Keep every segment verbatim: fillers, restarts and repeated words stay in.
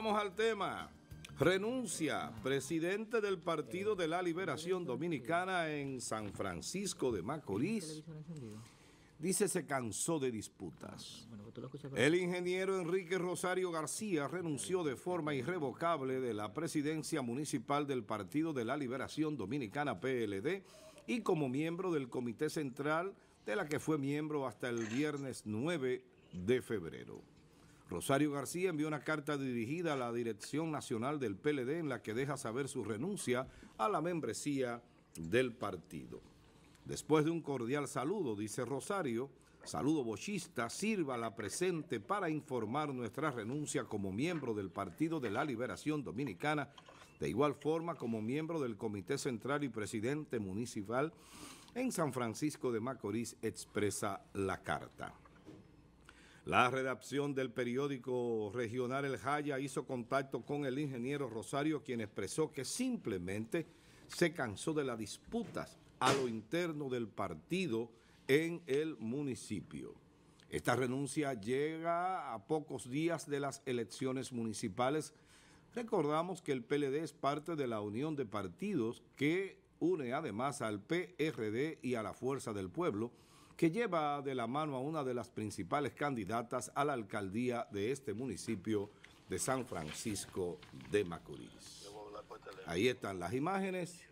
Vamos al tema. Renuncia presidente del Partido de la Liberación Dominicana en San Francisco de Macorís. Dice se cansó de disputas. El ingeniero Enrique Rosario García renunció de forma irrevocable de la presidencia municipal del Partido de la Liberación Dominicana P L D y como miembro del Comité Central, de la que fue miembro hasta el viernes nueve de febrero. Rosario García envió una carta dirigida a la Dirección Nacional del P L D en la que deja saber su renuncia a la membresía del partido. Después de un cordial saludo, dice Rosario, saludo bochista, sirva la presente para informar nuestra renuncia como miembro del Partido de la Liberación Dominicana, de igual forma como miembro del Comité Central y presidente municipal en San Francisco de Macorís, expresa la carta. La redacción del periódico regional El Jaya hizo contacto con el ingeniero Rosario, quien expresó que simplemente se cansó de las disputas a lo interno del partido en el municipio. Esta renuncia llega a pocos días de las elecciones municipales. Recordamos que el P L D es parte de la unión de partidos que une además al P R D y a la Fuerza del Pueblo, que lleva de la mano a una de las principales candidatas a la alcaldía de este municipio de San Francisco de Macorís. Ahí están las imágenes.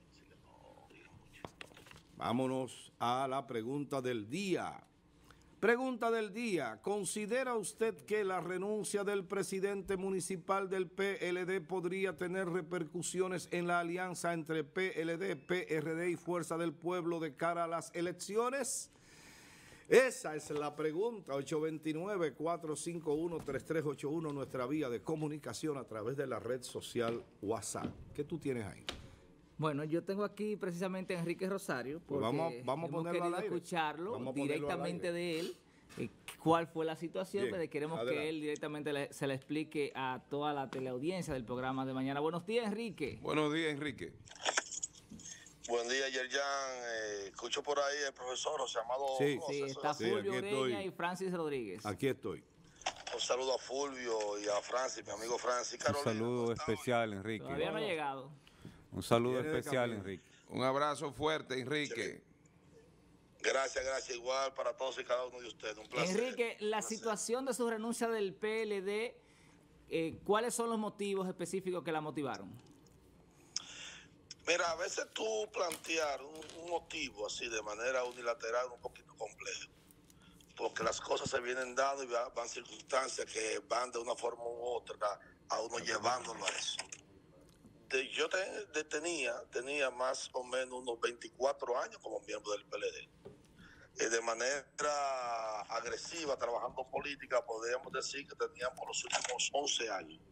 Vámonos a la pregunta del día. Pregunta del día. ¿Considera usted que la renuncia del presidente municipal del P L D podría tener repercusiones en la alianza entre P L D, P R D y Fuerza del Pueblo de cara a las elecciones? Esa es la pregunta. Ocho dos nueve, cuatro cinco uno, tres tres ocho uno, nuestra vía de comunicación a través de la red social WhatsApp. ¿Qué tú tienes ahí? Bueno, yo tengo aquí precisamente a Enrique Rosario, porque pues vamos, vamos a hemos ponerlo querido al aire. escucharlo Vamos a directamente de él, eh, cuál fue la situación, Bien, pero queremos adelante. que él directamente le, se le explique a toda la teleaudiencia del programa de mañana. Buenos días, Enrique. Buenos días, Enrique. Buen día, Yerjan. Eh, escucho por ahí el profesor José Amado. Sí, José, Sí, está Sí, Fulvio aquí Ureña estoy. y Francis Rodríguez. Aquí estoy. Un saludo a Fulvio y a Francis, mi amigo Francis. Un Carolina, saludo ¿cómo está? especial, Enrique. Todavía no ha llegado. Un saludo Viene de especial, camino. Enrique. Un abrazo fuerte, Enrique. Gracias, gracias. Igual para todos y cada uno de ustedes. Un placer. Enrique, la Un placer. situación de su renuncia del P L D, eh, ¿cuáles son los motivos específicos que la motivaron? Mira, a veces tú plantear un, un motivo así de manera unilateral es un poquito complejo, porque las cosas se vienen dando y va- van circunstancias que van de una forma u otra a uno llevándolo a eso. De- yo te- de- tenía, tenía más o menos unos veinticuatro años como miembro del P L D. Eh, de manera agresiva, trabajando política, podríamos decir que teníamos los últimos once años.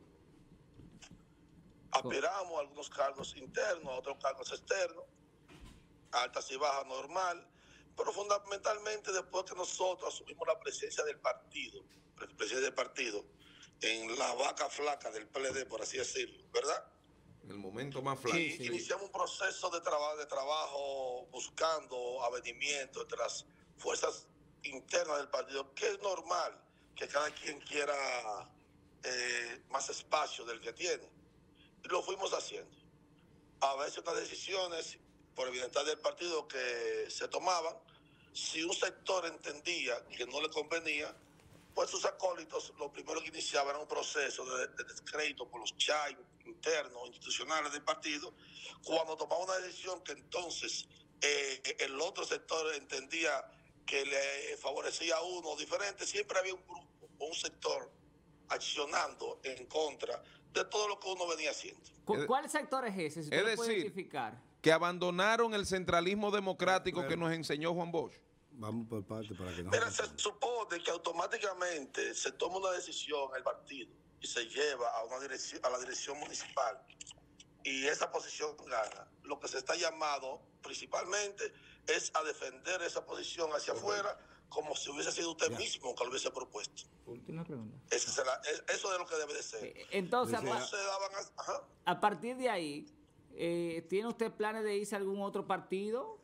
Aspiramos a algunos cargos internos, a otros cargos externos, altas y bajas normal, pero fundamentalmente después que nosotros asumimos la presidencia del partido, la presidencia del partido, en la vaca flaca del P L D, por así decirlo, ¿verdad? En el momento más flaco. Y iniciamos un proceso de, traba- de trabajo buscando avenimiento entre las fuerzas internas del partido, que es normal que cada quien quiera eh, más espacio del que tiene. Y lo fuimos haciendo. A veces unas decisiones por el bienestar del partido que se tomaban, si un sector entendía que no le convenía, pues sus acólitos lo primero que iniciaban era un proceso de, de descrédito por los chats internos, institucionales del partido. Cuando tomaba una decisión que entonces eh, el otro sector entendía que le favorecía a uno diferente, siempre había un grupo o un sector accionando en contra de todo lo que uno venía haciendo. ¿Cu- Es- ¿Cuál sector es ese? Si usted es lo puede decir, identificar. Que abandonaron el centralismo democrático que nos enseñó Juan Bosch. Vamos por parte para que no Mira, se se supone que automáticamente se toma una decisión el partido y se lleva a una dirección, a la dirección municipal y esa posición gana. Lo que se está llamado principalmente es a defender esa posición hacia afuera como si hubiese sido usted Ya. mismo que lo hubiese propuesto. Última pregunta. Esa es la- es- eso es lo que debe de ser. Eh, Entonces, Dice- a, No se daban a- ajá. a partir de ahí, eh, ¿tiene usted planes de irse a algún otro partido?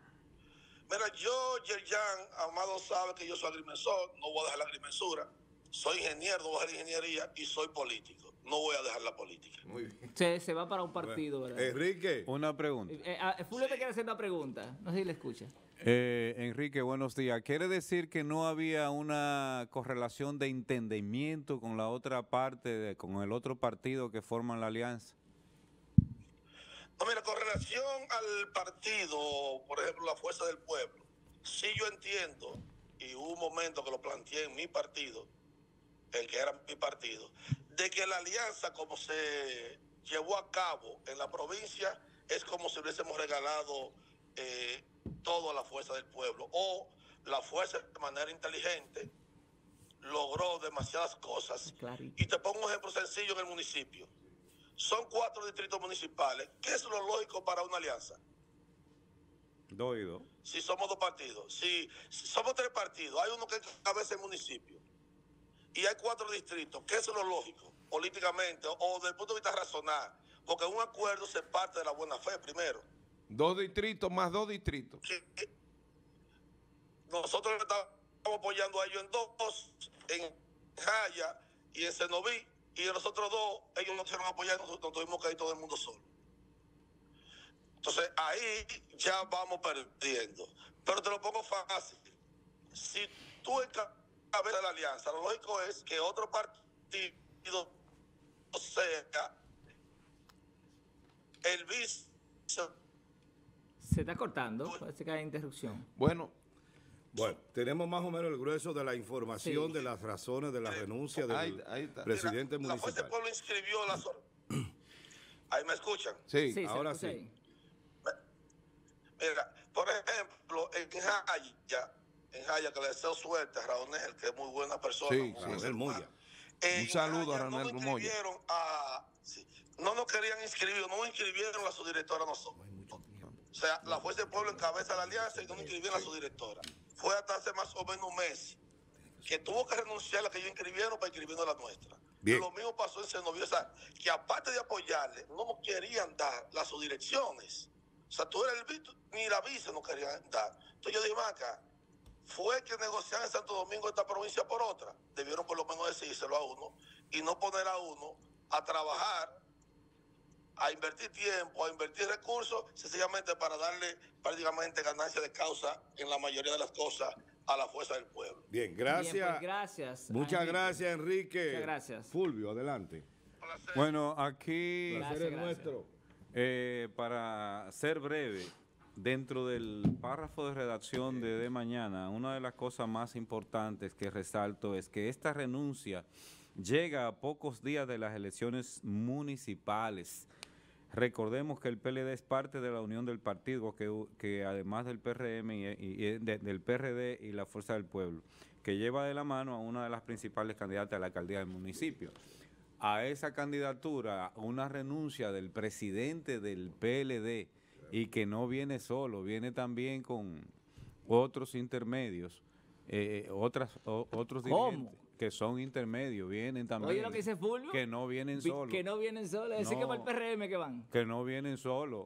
Mira, yo, Yerjan, Amado sabe que yo soy agrimensor, no voy a dejar la agrimensura. soy ingeniero, voy a hacer ingeniería y soy político. No voy a dejar la política. Muy bien. Se, se va para un partido, Bueno, ¿verdad? Enrique. Una pregunta. Eh, eh, Fulvio te quiere hacer una pregunta. No sé si le escucha. Eh, Enrique, buenos días. ¿Quiere decir que no había una correlación de entendimiento con la otra parte, de, con el otro partido que forman la alianza? No, mira, con relación al partido, por ejemplo, la Fuerza del Pueblo, sí yo entiendo, y hubo un momento que lo planteé en mi partido, el que era mi partido, de que la alianza como se llevó a cabo en la provincia es como si hubiésemos regalado eh, todo a la Fuerza del Pueblo, o la Fuerza de manera inteligente logró demasiadas cosas. Clarito. Y te pongo un ejemplo sencillo en el municipio. Son cuatro distritos municipales. ¿Qué es lo lógico para una alianza? Dos y dos. Si somos dos partidos. Si, si somos tres partidos, hay uno que encabeza el municipio. Y hay cuatro distritos. ¿Qué es lo lógico? Políticamente o desde el punto de vista racional. Porque un acuerdo se parte de la buena fe primero. Dos distritos más dos distritos. Que, que nosotros estamos apoyando a ellos en dos, en Jaya y en Cenoví. Y en los otros dos, ellos no quisieron apoyar, nosotros nos tuvimos que ir todo el mundo solo. Entonces, ahí ya vamos perdiendo. Pero te lo pongo fácil. Si tú encabezas de la alianza, lo lógico es que otro partido sea el vice. Se está cortando. Parece que hay interrupción. Bueno, Bueno, tenemos más o menos el grueso de la información Sí. de las razones de la renuncia del Ahí- ahí está. presidente Mira, la Fuerza municipal. del Pueblo inscribió la... so- Ahí me escuchan. sí. Sí, se ahora escucha sí. ahí. Mira, por ejemplo, en Jaya, en Jaya, que le deseo suerte a Raonel, que es muy buena persona. Sí, muy sí. buen Raonel ser humano. Moya. En Un saludo a Jaya no Raonel nos Moya. inscribieron a... sí, no nos querían inscribir, no nos inscribieron a su directora nosotros. O sea, la Fuerza del Pueblo encabeza la alianza y no nos inscribieron a su directora. Fue hasta hace más o menos un mes que tuvo que renunciar a la que ellos inscribieron para inscribiendo la nuestra. Bien. Lo mismo pasó en Cenoví, o sea, que aparte de apoyarle, no nos querían dar las subdirecciones. O sea, tú eres el vice, ni la vice nos querían dar. Entonces yo dije, acá, fue que negociaron en Santo Domingo esta provincia por otra. Debieron por lo menos decírselo a uno y no poner a uno a trabajar, a invertir tiempo, a invertir recursos, sencillamente para darle prácticamente ganancia de causa en la mayoría de las cosas a la Fuerza del Pueblo. Bien, gracias. Bien, pues, gracias. Muchas Enrique. gracias, Enrique. Muchas gracias. Fulvio, adelante. Bueno, aquí, Gracias, Placer es gracias. nuestro. eh, para ser breve, dentro del párrafo de redacción de de mañana, una de las cosas más importantes que resalto es que esta renuncia llega a pocos días de las elecciones municipales. Recordemos que el P L D es parte de la unión del partido, que, que además del P R M y, y- y de- del P R D y la Fuerza del Pueblo, que lleva de la mano a una de las principales candidatas a la alcaldía del municipio. A esa candidatura, una renuncia del presidente del P L D, y que no viene solo, viene también con otros intermedios, eh, otras, o- otros ¿Cómo? dirigentes que son intermedios, vienen también. Oye lo que dice Fulvio. Que no vienen Vi- solos. Que no vienen solos. Es decir, que No. para el P R M que van. Que no vienen solos.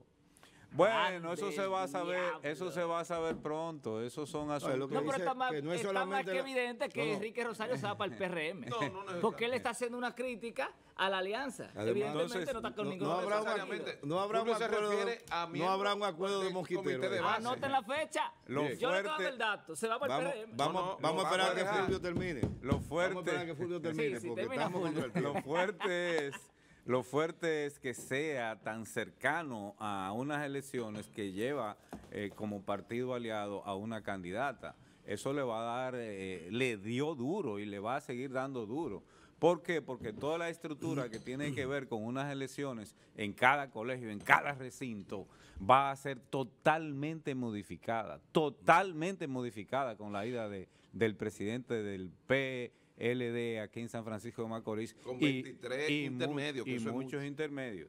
Bueno, eso Ande se va a el saber, diablo. eso se va a saber pronto, esos son es lo asuntos. que No, pero dice está más, que no es está más solamente que la- evidente que No, no. Enrique Rosario se va para el P R M. No, no necesariamente. Porque él está haciendo una crítica a la alianza. Además, Evidentemente entonces, no está con no- ningún no otro habrá un partido. necesariamente. No habrá un Fulvio se acuerdo, refiere a no miembros habrá un acuerdo de del mosquitero. comité de ahí. base. Anoten la fecha. Lo Yo le tengo fuerte- el dato. Se va para el Vamos, P R M. vamos, No, no, vamos lo a esperar vamos a que dejar. Fulvio termine. Lo Vamos a esperar fuerte, que Fulvio termine, sí, porque termina estamos Fulvio. contra el lo tiempo. fuerte es, lo fuerte es que sea tan cercano a unas elecciones que lleva eh, como partido aliado a una candidata. Eso le va a dar, eh, le dio duro y le va a seguir dando duro. ¿Por qué? Porque toda la estructura que tiene que ver con unas elecciones en cada colegio, en cada recinto, va a ser totalmente modificada, totalmente modificada con la ida de, del presidente del P L D aquí en San Francisco de Macorís. Con y- veintitrés y mu- intermedios, que Y eso es muchos mucho. intermedios.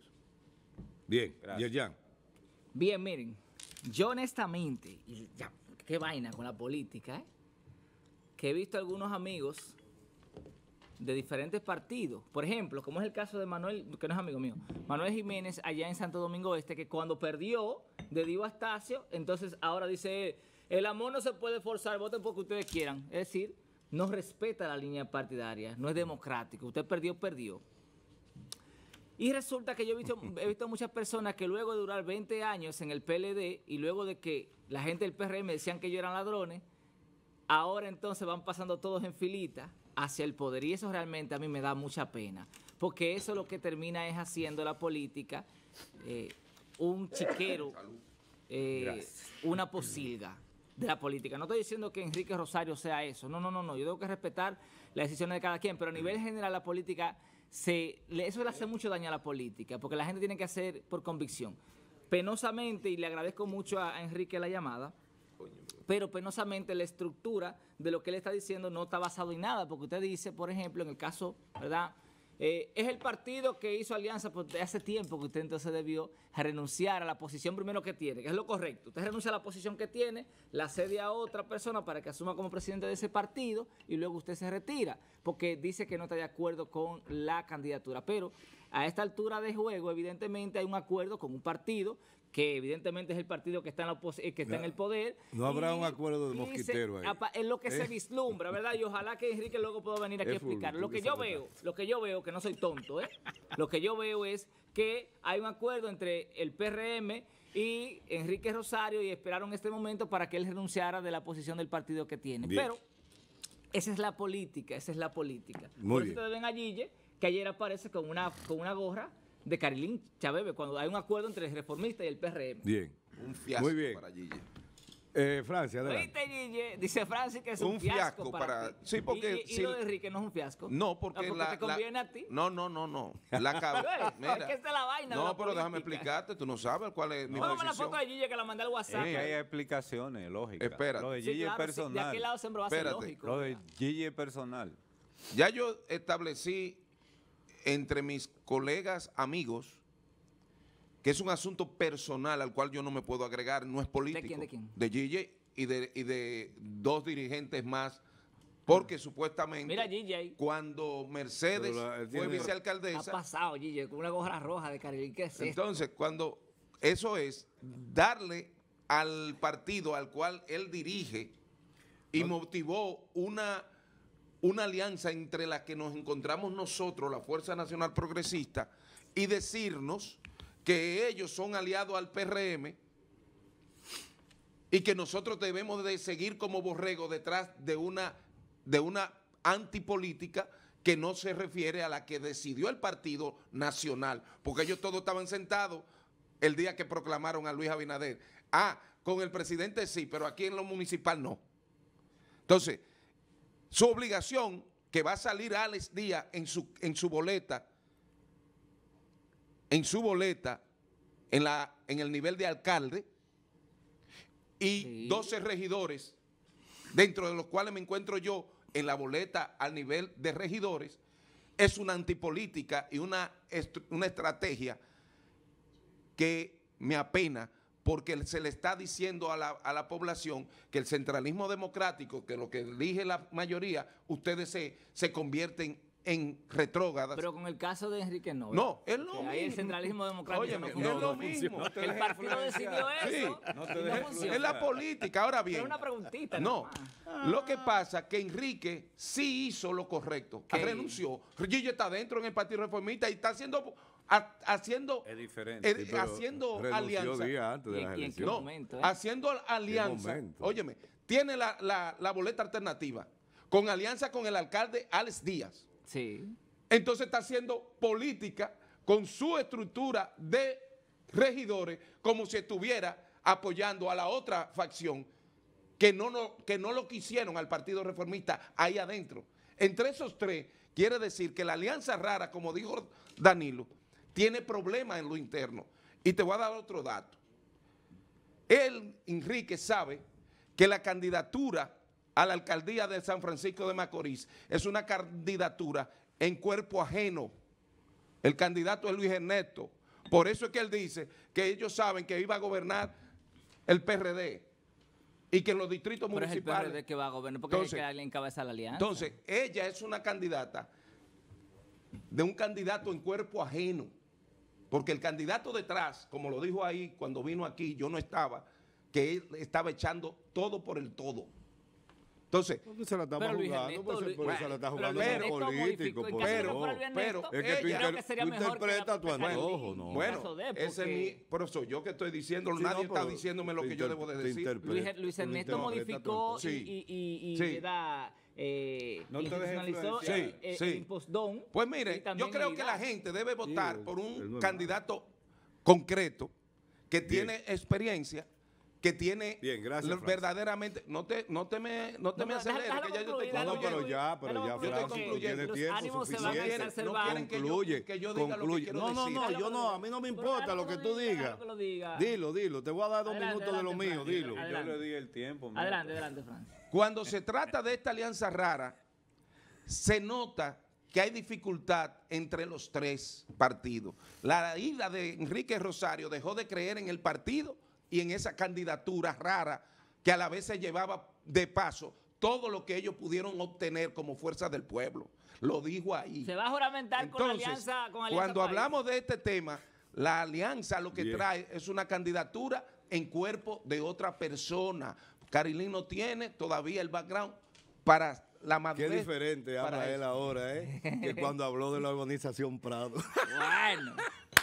Bien, Gracias. Yerjan. Bien, miren. Yo honestamente, y ya, qué vaina con la política, ¿eh? Que he visto algunos amigos de diferentes partidos. Por ejemplo, como es el caso de Manuel, que no es amigo mío, Manuel Jiménez allá en Santo Domingo Este, que cuando perdió de Divo Astacio, entonces ahora dice, el amor no se puede forzar, voten porque ustedes quieran. Es decir, no respeta la línea partidaria, no es democrático. Usted perdió, perdió. Y resulta que yo he visto, he visto muchas personas que luego de durar veinte años en el P L D y luego de que la gente del P R M decían que ellos eran ladrones, ahora entonces van pasando todos en filita hacia el poder. Y eso realmente a mí me da mucha pena, porque eso lo que termina es haciendo la política eh, un chiquero, eh, una posilga de la política. No estoy diciendo que Enrique Rosario sea eso, no, no, no, no. Yo tengo que respetar las decisiones de cada quien, pero a nivel general la política, se, eso le hace mucho daño a la política, porque la gente tiene que hacer por convicción. Penosamente, y le agradezco mucho a, a Enrique la llamada, pero penosamente la estructura de lo que él está diciendo no está basado en nada, porque usted dice, por ejemplo, en el caso, ¿verdad?, Eh, es el partido que hizo alianza pues, de hace tiempo que usted entonces debió renunciar a la posición primero que tiene, que es lo correcto. Usted renuncia a la posición que tiene, la cede a otra persona para que asuma como presidente de ese partido y luego usted se retira, porque dice que no está de acuerdo con la candidatura. Pero a esta altura de juego, evidentemente hay un acuerdo con un partido que evidentemente es el partido que está en, la que está no, en el poder. No habrá y, un acuerdo de mosquitero se, ahí. Es lo que ¿Eh? se vislumbra, ¿verdad? Y ojalá que Enrique luego pueda venir aquí es a explicar. Lo que yo veo, lo que yo veo, que no soy tonto, ¿eh? Lo que yo veo es que hay un acuerdo entre el P R M y Enrique Rosario y esperaron este momento para que él renunciara de la posición del partido que tiene. Bien. Pero esa es la política, esa es la política. Muy Por bien. eso ustedes ven a Gille, que ayer aparece con una, con una gorra de Carilín Chabebe, cuando hay un acuerdo entre el reformista y el P R M. Bien. Un fiasco Muy bien. para Gille. Eh, Francia, adelante. ¿Oíste, Gille? Dice Francis que es un, Un fiasco, fiasco para, para- ti. sí, porque ¿Y, y, si- y lo de Enrique no es un fiasco? No, porque, No, porque la, te conviene la- a ti. No, no, no, no. La cab- Güey, Mira. es que esta es la vaina de No, la pero déjame política. explicarte. Tú no sabes cuál es mi Póngame la posición. foto de Gille que la mandé al WhatsApp. Es que hay explicaciones lógicas. Espérate. Lo de Sí, Gille claro, es sí, de personal. aquel lado siempre va a ser Espérate. lógico. Lo de Gille es personal. Ya yo establecí entre mis colegas, amigos, que es un asunto personal al cual yo no me puedo agregar, no es político. quién, de quién? De Gille y de, y de dos dirigentes más, porque supuestamente Mira Gille ahí. cuando Mercedes Pero la- él fue tiene- Ha vicealcaldesa, pasado Gille con una gorra roja de Carilín. ¿Qué es esto? entonces cuando eso es darle al partido al cual él dirige y motivó una, una alianza entre la que nos encontramos nosotros, la Fuerza Nacional Progresista, y decirnos que ellos son aliados al P R M y que nosotros debemos de seguir como borrego detrás de una, de una antipolítica que no se refiere a la que decidió el Partido Nacional, porque ellos todos estaban sentados el día que proclamaron a Luis Abinader. Ah, con el presidente sí, pero aquí en lo municipal no. Entonces, su obligación, que va a salir Alex Díaz en su, en su boleta, en su boleta, en, la, en el nivel de alcalde, y Sí. doce regidores, dentro de los cuales me encuentro yo en la boleta al nivel de regidores, es una antipolítica y una, est- una estrategia que me apena, porque se le está diciendo a la, a la población que el centralismo democrático, que lo que elige la mayoría, ustedes se, se convierten en retrógradas. Pero con el caso de Enrique no. No, ¿verdad? es lo Que mismo. ahí el centralismo democrático Óyeme, no es funciona. lo mismo. No te El dejes partido decidió influenciar. eso. Sí, no te y dejes funciona. Es la política. Ahora bien, Pero una preguntita. no, nada lo que pasa es que Enrique sí hizo lo correcto, ¿Qué? renunció. Gille está dentro en el Partido Reformista y está haciendo, ha- haciendo, Es diferente. eh, Sí, pero haciendo renunció alianza. días antes de ¿Y- las y en qué elecciones. No, momento, eh? haciendo alianza. momento? Óyeme, tiene la, la- la boleta alternativa con alianza con el alcalde Alex Díaz. Sí. Entonces está haciendo política con su estructura de regidores como si estuviera apoyando a la otra facción que no, no, que no lo quisieron al Partido Reformista ahí adentro. Entre esos tres, quiere decir que la alianza rara, como dijo Danilo, tiene problemas en lo interno. Y te voy a dar otro dato. Él, Enrique, sabe que la candidatura a la alcaldía de San Francisco de Macorís es una candidatura en cuerpo ajeno. El candidato es Luis Ernesto. Por eso es que él dice que ellos saben que iba a gobernar el P R D y que en los distritos Pero es el P municipales... R D que va a gobernar, porque Entonces- es el que alguien encabeza la alianza. Entonces, ella es una candidata de un candidato en cuerpo ajeno, porque el candidato detrás, como lo dijo ahí cuando vino aquí, yo no estaba, que él estaba echando todo por el todo. Entonces, Porque se la estamos Pero Luis jugando, Ernesto, pues, Luis- porque se la está pero jugando Luis de Ernesto político. modificó, en por caso de que favor. fuera Luis pero Ernesto, es que tú yo creo que sería tú mejor que interpretas la- tu antojo, ¿no? bueno, caso de, ese es porque- mi, por eso yo que estoy diciendo, Sí, nadie no, está pero diciéndome lo te que yo inter- debo de te decir. interpreta. Luis, Er- Luis Tú Ernesto interpretas tu modificó antojo. y, Sí. y, y, y Sí. era, eh, No te dejes institucionalizó influenciar. el, Sí, el- sí. el impostón. Pues y mire, yo también creo el que I V A. la gente debe votar el- por el un nuevo. candidato concreto que Bien. tiene experiencia, que tiene Bien, gracias, lo- Francis. verdaderamente, no te, no te me, no te No, me pero aceleres, déjalo que ya yo concluir, estoy No, déjalo no, pero concluyendo. ya, pero Déjalo ya, concluir, Francis, porque tú tienes los tiempo ánimos se van a suficiente. exacerbar. No quieren que yo- Concluye, que yo diga lo que concluye. quiero No, no, decir. no, Déjalo yo que no, lo a mí no me diga. importa Pero lo que déjalo tú que lo diga, digas. déjalo que lo diga. Dilo, dilo, te voy a dar dos Adelante, minutos de lo adelante, mío, Francis, dilo. Yo adelante. le di el tiempo. mira. Adelante, adelante, Francis. Cuando se trata de esta alianza rara, se nota que hay dificultad entre los tres partidos. La ida de Enrique Rosario dejó de creer en el partido y en esa candidatura rara que a la vez se llevaba de paso todo lo que ellos pudieron obtener como fuerza del pueblo. Lo dijo ahí. Se va a juramentar con la Entonces, alianza. Con alianza cuando País. hablamos de este tema, la alianza lo que Bien. trae es una candidatura en cuerpo de otra persona. Carilín no tiene todavía el background para la Qué madurez. diferente para habla él eso. ahora, ¿eh? Que cuando habló de la urbanización Prado. Bueno.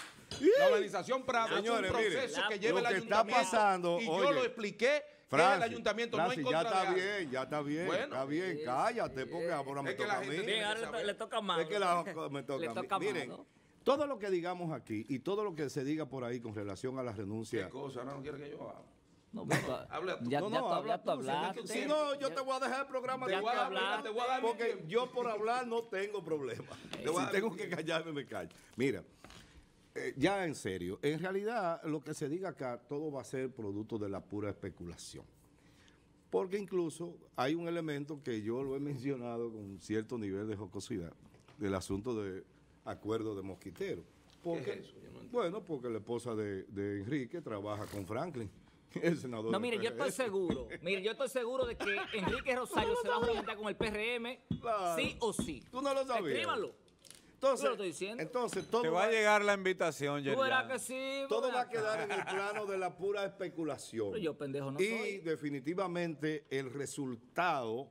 La organización Prado Señores, es un mire, proceso que lo lleva el que está ayuntamiento. pasando, y yo oye, lo expliqué, que Francis, el ayuntamiento no Francis, en ya contra está de algo. bien, ya está bien, Bueno. está bien, cállate, porque ahora me Es que toca la a mí. gente Bien, ahora le to- le toca más. Es que la, me toca Le a mí. toca Miren, más, ¿no? todo lo que digamos aquí y todo lo que se diga por ahí con relación a la renuncia. ¿Qué cosa? Ahora no quiere que yo hable. No, pero- Habla tú. ya, No, ya no, tú- habla ya tú tú, si hablaste. no- Si no, yo te voy a dejar el programa. Te de voy a que dar- hablar, te voy a dar mi porque tiempo. yo por hablar no tengo problema. Te voy a Si dar tengo mi que tiempo. callarme, me callo. Mira, eh, ya en serio, en realidad lo que se diga acá, todo va a ser producto de la pura especulación. Porque incluso hay un elemento que yo lo he mencionado con cierto nivel de jocosidad, del asunto de acuerdo de mosquitero. Porque, ¿Qué es eso? Yo no entiendo. bueno, porque la esposa de, de Enrique trabaja con Franklin, el senador. No, del mire, yo P R M. estoy seguro. Mire, yo estoy seguro de que Enrique Rosario se va a juramentar con el P R M, Claro. sí o sí. Tú no lo sabías. Escríbanlo. Entonces, Yo lo estoy diciendo. entonces todo, Te va a llegar la invitación, Tú verás Yerian. que sí. todo verás va a que- quedar en el plano de la pura especulación. Pero yo pendejo no y soy. definitivamente el resultado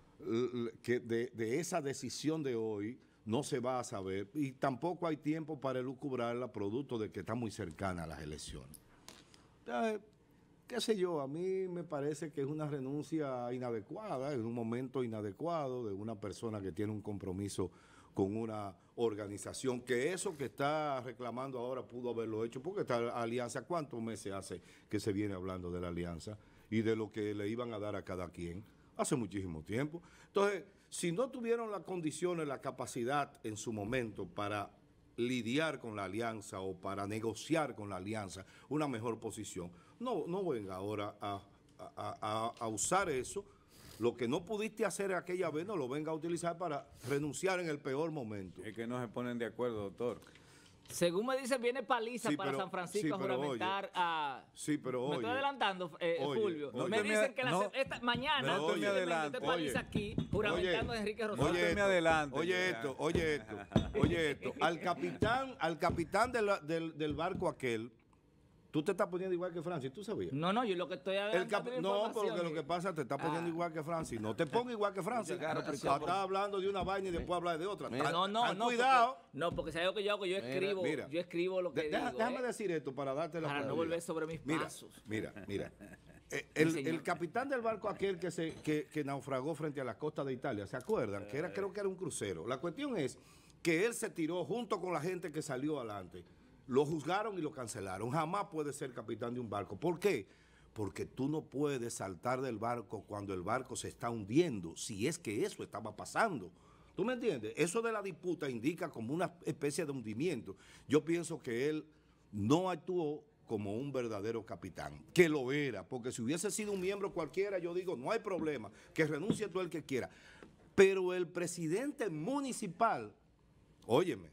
l- l- que de, de esa decisión de hoy no se va a saber y tampoco hay tiempo para elucubrarla producto de que está muy cercana a las elecciones. Entonces, qué sé yo, a mí me parece que es una renuncia inadecuada, en un momento inadecuado de una persona que tiene un compromiso con una organización, que eso que está reclamando ahora pudo haberlo hecho, porque esta alianza, ¿cuántos meses hace que se viene hablando de la alianza y de lo que le iban a dar a cada quien? Hace muchísimo tiempo. Entonces, si no tuvieron las condiciones, la capacidad en su momento para lidiar con la alianza o para negociar con la alianza una mejor posición, no, no venga ahora a, a- a- a usar eso. Lo que no pudiste hacer aquella vez, no lo venga a utilizar para renunciar en el peor momento. Es que no se ponen de acuerdo, doctor. Según me dicen, viene paliza Sí, para pero- San Francisco sí, a pero juramentar a... Sí, pero Me oye. estoy adelantando, eh, Oye, Fulvio. oye. me No te me dicen que la no- se- esta, mañana no te me posiblemente adelante. esté paliza Oye. aquí juramentando a Enrique No Rosario. te me esto, adelante, Oye ya. esto, oye esto, oye esto. Al capitán, al capitán de la- del, del barco aquel, tú te estás poniendo igual que Francis, ¿tú sabías? No, no, yo lo que estoy El adelantando cap- es no, información. porque lo que pasa, te estás poniendo Ah. igual que Francis. No te pongas igual que Francis. Muchas gracias, Estás por- hablando de una vaina y después hablar de otra. Mira. Tan- No, no, tan no. cuidado. Porque, no, porque si hay algo que yo hago, yo escribo, Mira. yo escribo lo que De- deja- digo. déjame ¿eh? decir esto para darte la Para no prioridad. volver sobre mis mira, pasos. Mira, mira. Eh, el, señor. el capitán del barco aquel que, se, que, que naufragó frente a la costa de Italia, ¿se acuerdan? Que era, creo que era un crucero. La cuestión es que él se tiró junto con la gente que salió adelante. Lo juzgaron y lo cancelaron. Jamás puede ser capitán de un barco. ¿Por qué? Porque tú no puedes saltar del barco cuando el barco se está hundiendo, si es que eso estaba pasando. ¿Tú me entiendes? Eso de la disputa indica como una especie de hundimiento. Yo pienso que él no actuó como un verdadero capitán, que lo era, porque si hubiese sido un miembro cualquiera, yo digo, no hay problema, que renuncie todo el que quiera. Pero el presidente municipal, óyeme,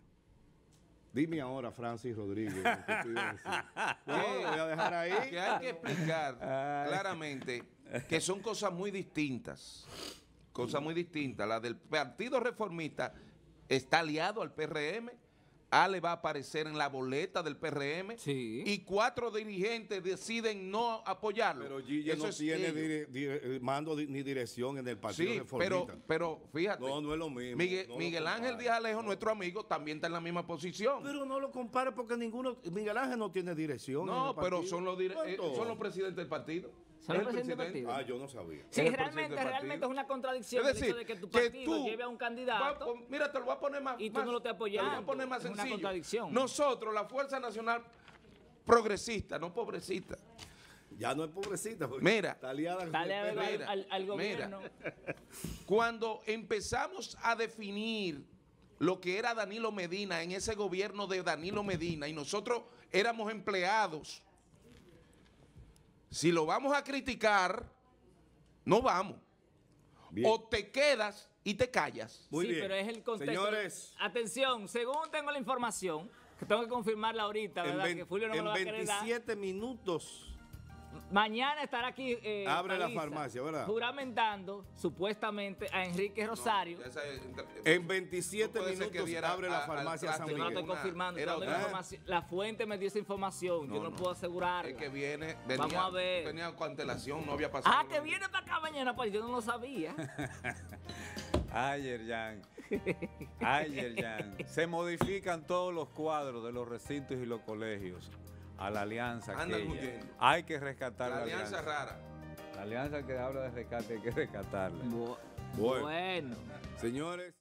dime ahora, Francis Rodríguez, lo que tú ibas a decir. No, lo voy a dejar ahí. Que hay que explicar claramente que son cosas muy distintas. Cosas muy distintas. La del Partido Reformista está aliado al P R M, Ale va a aparecer en la boleta del P R M Sí. y cuatro dirigentes deciden no apoyarlo. Pero Gille Eso no es tiene ellos. dire- dire- mando di- ni dirección en el partido Sí, reformista. pero, pero fíjate. No, no es lo mismo. Miguel, no lo Miguel Ángel compare. Díaz Alejo, nuestro amigo, también está en la misma posición. Pero no lo compare porque ninguno, Miguel Ángel no tiene dirección. en no, el pero partido. son los, dire- eh, ¿Cuánto? son los presidentes del partido. Son Es los el presidentes del presidente. Ah, yo no sabía. Sí, Es el realmente, presidente del realmente partido. es una contradicción Es el decir, hecho de que tu que partido tú lleve a un va- candidato. pon- mira, te lo voy a poner más. y tú más- no lo estás te lo voy a apoyando. poner más Es una sencillo. contradicción. Nosotros, la Fuerza Nacional Progresista, no pobrecista. Ya no es pobrecita. porque Mira. está aliada con Dale el al, P R M. Mira, al- al mira. gobierno. Cuando empezamos a definir lo que era Danilo Medina en ese gobierno de Danilo Medina y nosotros éramos empleados, si lo vamos a criticar, no vamos. Bien. O te quedas y te callas. Muy sí, bien. pero es el contexto. Señores, Atención, según tengo la información, que tengo que confirmarla ahorita, en, ¿verdad? vein- que Julio no me en lo va a querer dar. veintisiete minutos Mañana estará aquí. eh, Abre la Paliza, farmacia, ¿verdad? Juramentando supuestamente a Enrique Rosario. Esa es- En veintisiete No puede ser que minutos diera abre la a- al farmacia San Yo no plástico. estoy Miguel. Una- confirmando, era estoy dando otra. información. La fuente me dio esa información, yo no, puedo asegurarla. Es que viene, venía, Vamos a ver. venía con antelación, no había pasado. Ah, que viene para acá mañana, pues yo no lo sabía. Ayer, Jan. Ayer, Jan. Se modifican todos los cuadros de los recintos y los colegios a la alianza. Andan aquella. huyendo. Hay que rescatar La la, alianza alianza. rara. La alianza que habla de rescate hay que rescatarla. Bu- Bueno. bueno. Señores.